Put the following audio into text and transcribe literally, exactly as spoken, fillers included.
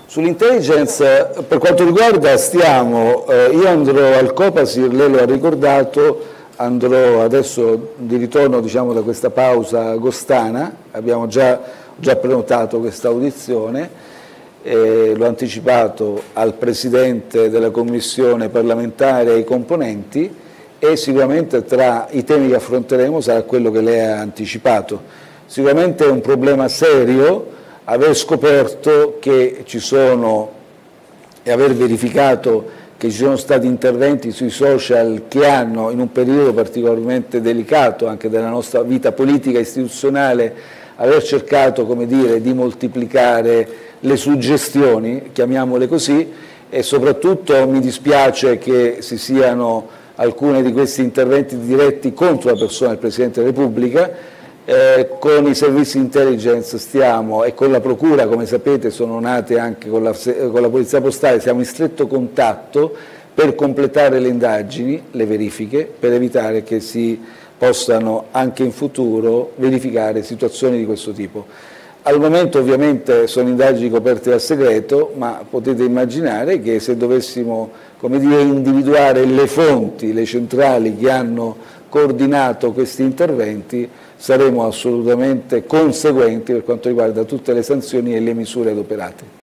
Sull'intelligence, per quanto riguarda, stiamo, eh, io andrò al Copasir, lei lo ha ricordato, andrò adesso di ritorno, diciamo, da questa pausa agostana, abbiamo già, già prenotato questa audizione, eh, l'ho anticipato al Presidente della Commissione parlamentare e ai componenti, e sicuramente tra i temi che affronteremo sarà quello che lei ha anticipato. Sicuramente è un problema serio aver scoperto che ci sono e aver verificato che ci sono stati interventi sui social che hanno, in un periodo particolarmente delicato anche della nostra vita politica e istituzionale, aver cercato, come dire, di moltiplicare le suggestioni, chiamiamole così, e soprattutto mi dispiace che si siano alcuni di questi interventi diretti contro la persona del Presidente della Repubblica. Eh, con i servizi di intelligence stiamo, e con la Procura, come sapete, sono nate anche con la, con la Polizia Postale, siamo in stretto contatto per completare le indagini, le verifiche, per evitare che si possano anche in futuro verificare situazioni di questo tipo. Al momento ovviamente sono indagini coperte dal segreto, ma potete immaginare che se dovessimo, come dire, individuare le fonti, le centrali che hanno coordinato questi interventi, saremo assolutamente conseguenti per quanto riguarda tutte le sanzioni e le misure adoperate.